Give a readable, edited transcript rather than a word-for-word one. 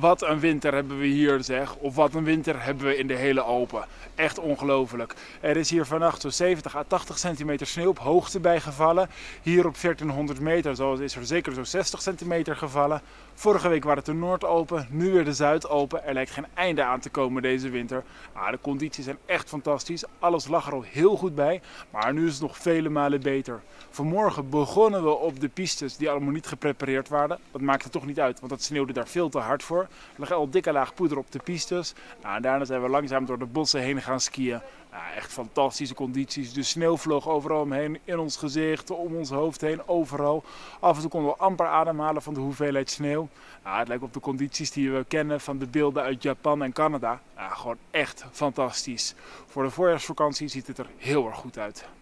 Wat een winter hebben we hier zeg, of wat een winter hebben we in de hele Alpen. Echt ongelooflijk. Er is hier vannacht zo'n 70 à 80 centimeter sneeuw op hoogte bijgevallen. Hier op 1400 meter is er zeker zo'n 60 centimeter gevallen. Vorige week waren het de Noordalpen, nu weer de Zuidalpen. Er lijkt geen einde aan te komen deze winter. De condities zijn echt fantastisch. Alles lag er al heel goed bij, maar nu is het nog vele malen beter. Vanmorgen begonnen we op de pistes die allemaal niet geprepareerd waren. Dat maakte toch niet uit, want het sneeuwde daar veel te hard voor. Er lag al een dikke laag poeder op de pistes. En daarna zijn we langzaam door de bossen heen gaan skiën. Echt fantastische condities. De sneeuw vloog overal omheen, in ons gezicht, om ons hoofd heen, overal. Af en toe konden we amper ademhalen van de hoeveelheid sneeuw. Het lijkt op de condities die we kennen van de beelden uit Japan en Canada. Gewoon echt fantastisch. Voor de voorjaarsvakantie ziet het er heel erg goed uit.